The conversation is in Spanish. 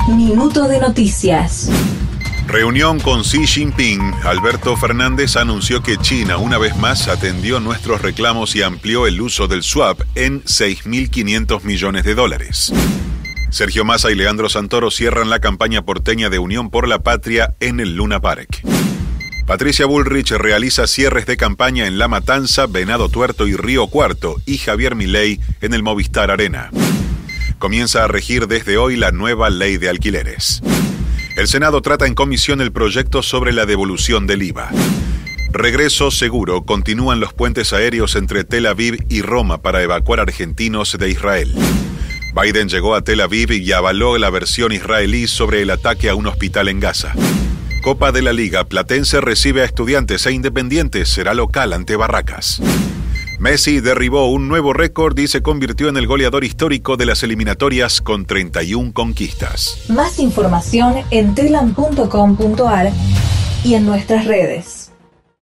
Minuto de noticias. Reunión con Xi Jinping. Alberto Fernández anunció que China una vez más atendió nuestros reclamos y amplió el uso del swap en $6.500 millones. Sergio Massa y Leandro Santoro cierran la campaña porteña de Unión por la Patria en el Luna Park. Patricia Bullrich realiza cierres de campaña en La Matanza, Venado Tuerto y Río Cuarto, y Javier Milei en el Movistar Arena. Comienza a regir desde hoy la nueva ley de alquileres. El Senado trata en comisión el proyecto sobre la devolución del IVA. Regreso seguro. Continúan los puentes aéreos entre Tel Aviv y Roma para evacuar argentinos de Israel. Biden llegó a Tel Aviv y avaló la versión israelí sobre el ataque a un hospital en Gaza. Copa de la Liga. Platense recibe a Estudiantes e Independiente será local ante Barracas. Messi derribó un nuevo récord y se convirtió en el goleador histórico de las eliminatorias con 31 conquistas. Más información en telam.com.ar y en nuestras redes.